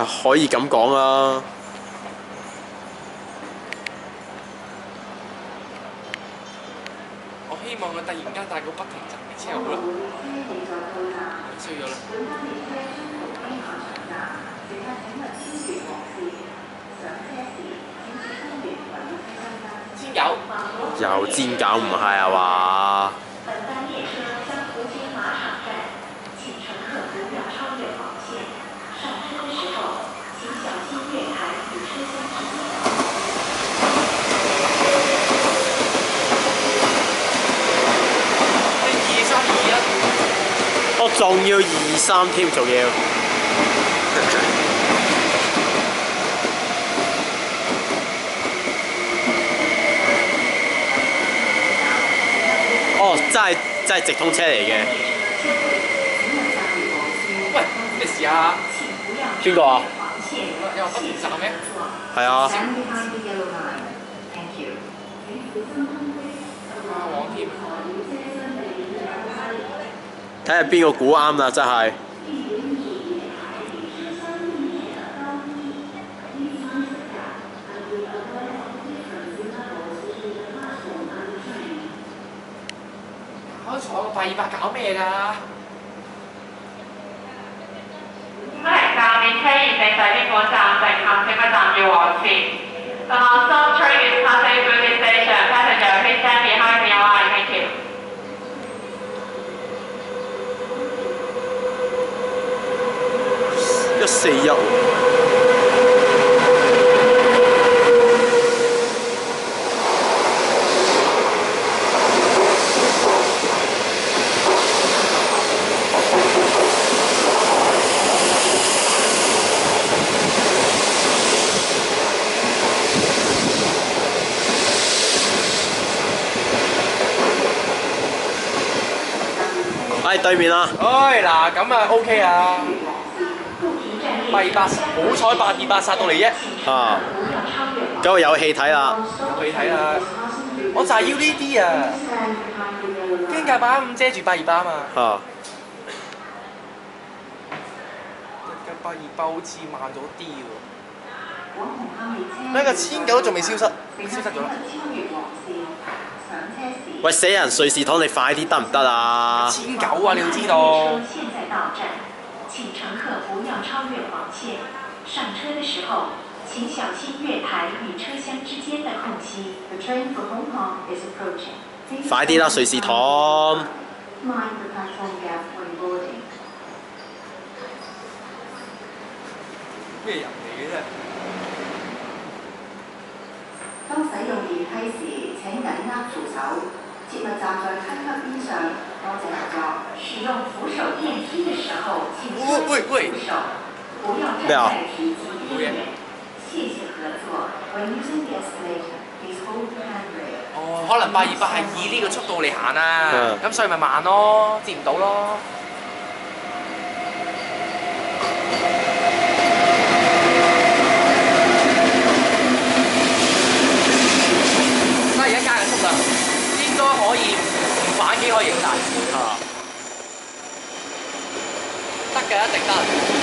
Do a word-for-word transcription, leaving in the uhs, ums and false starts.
可以咁講啦。 我希望佢突然間帶個不停站嘅車好啦，唔需要啦。煎餃又煎餃唔係啊嘛？我仲要二三添，仲要。哦，真係真係直通車嚟嘅。 喂，你試下。 邊個啊？ 有不停站咩？ 係啊。 啊，黃添。 睇下邊個估啱啦，真係。 開坐個八二八搞咩㗎？ 歡迎站列車現正駛經本站，乘客請不站要往前。The non-stop train is passing through this station. Passenger, please stand behind the line. Thank you. 一四一喎。喺對面啦。 唉，嗱咁啊 OK 啊。八二八，好彩八二八殺到嚟啫。 啊，咁我有戲睇啦。 有戲睇啦，我就係要呢啲啊。驚架八五遮住八二八啊嘛。 啊。 架八二八好似慢咗啲喎。呢個千九仲未消失，消失咗啦。 喂，死人瑞士糖，你快啲得唔得啊？ 千九啊，你要知道。 請乘客不要超越黃線。上車的時候，請小心月台與車廂之間的空隙。The train for Hong Kong is approaching. 快啲啦，瑞士糖！ Mind the platform gap when boarding. 咩人嚟嘅啫？ 當使用電梯時，請緊握扶手。切勿站在梯級邊上。多謝合作。使用扶手電梯的時候，請收起扶手，不要站在提及邊緣。謝謝合作。When using the escalator, please hold the handrail. 哦，可能八二八係以呢個速度嚟行啊，咁所以咪慢咯，接唔到咯。而家加緊速啦，應該可以唔反機可以影晒。啊！得嘅，一定得。